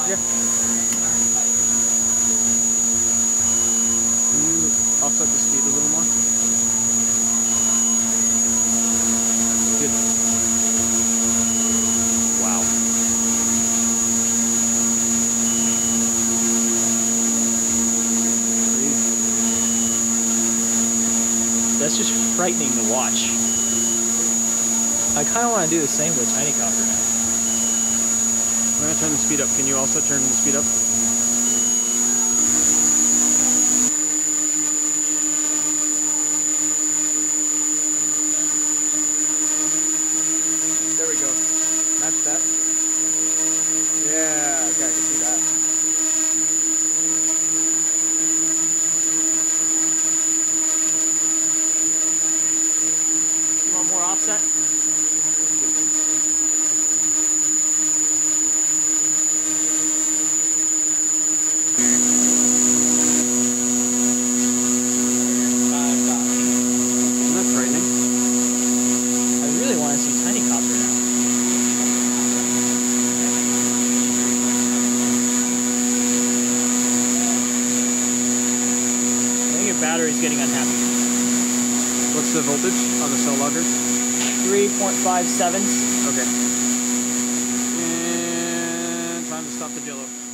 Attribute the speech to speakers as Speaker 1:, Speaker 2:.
Speaker 1: you? Can you offset the speed a little more? Good. Wow.
Speaker 2: That's just frightening to watch. I kind of want to do the same with tiny copter now.
Speaker 1: I'm going to turn the speed up. Can you also turn the speed up? There we go. Match that. Yeah, okay, I can see that.
Speaker 2: You want more offset?
Speaker 1: Isn't that frightening?
Speaker 2: I really want to see tiny copter now. I think your battery's getting unhappy.
Speaker 1: What's the voltage on the cell logger?
Speaker 2: 3.57.
Speaker 1: Okay. And time to stop the jello.